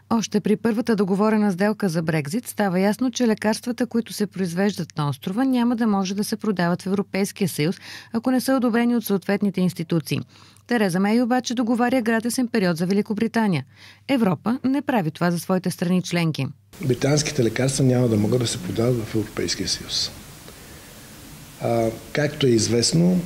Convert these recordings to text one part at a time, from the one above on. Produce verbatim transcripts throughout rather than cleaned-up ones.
Още при първата договорена сделка за Брекзит става ясно, че лекарствата, които се произвеждат на острова, няма да може да се продават в Европейския съюз, ако не са одобрени от съответните институции. Тереза Мей обаче договаря гратисен период за Великобритания. Европа не прави това за своите страни членки. Британските лекарства няма да могат да се продават в Европейския съюз. А, както е известно,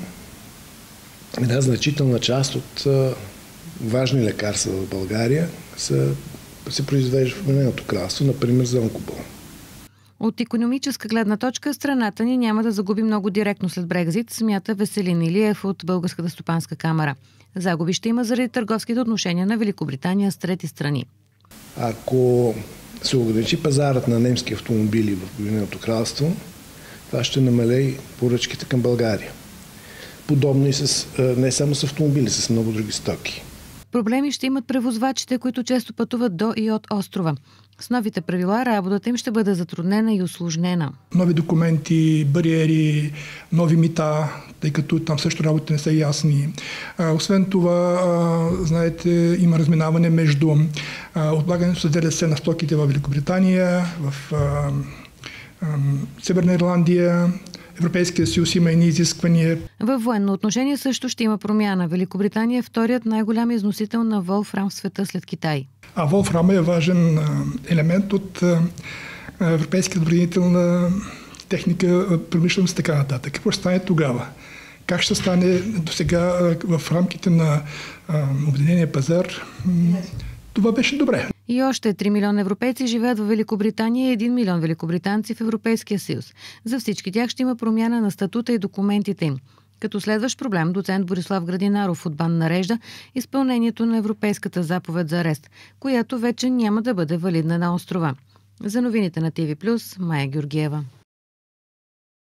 една значителна част от а, важни лекарства в България са, се произвеждат в Обединеното кралство, например за онкобол. От икономическа гледна точка страната ни няма да загуби много директно след Брекзит, смята Веселин Илиев от Българската стопанска камара. Загуби ще има заради търговските отношения на Великобритания с трети страни. Ако се ограничи пазарът на немски автомобили в Обединеното кралство, това ще намали поръчките към България. Подобно и с, не само с автомобили, с много други стоки. Проблеми ще имат превозвачите, които често пътуват до и от острова. С новите правила работата им ще бъде затруднена и усложнена. Нови документи, бариери, нови мита, тъй като там също работите не са ясни. А, освен това, а, знаете, има разминаване между а, отлагането с ДДС на стоките в Великобритания, в а, а, Северна Ирландия. Европейския съюз има едни изисквания. Във военно отношение също ще има промяна. Великобритания е вторият най-голям износител на волфрам в света след Китай. А волфрам е важен елемент от европейската отбранителна техника, промишленост и така нататък. Какво ще стане тогава? Как ще стане досега в рамките на обединения пазар? Това беше добре. И още три милиона европейци живеят в Великобритания и един милион великобританци в Европейския съюз. За всички тях ще има промяна на статута и документите им. Като следващ проблем, доцент Борислав Градинаров от БАН нарежда изпълнението на Европейската заповед за арест, която вече няма да бъде валидна на острова. За новините на ТВ плюс, Майя Георгиева.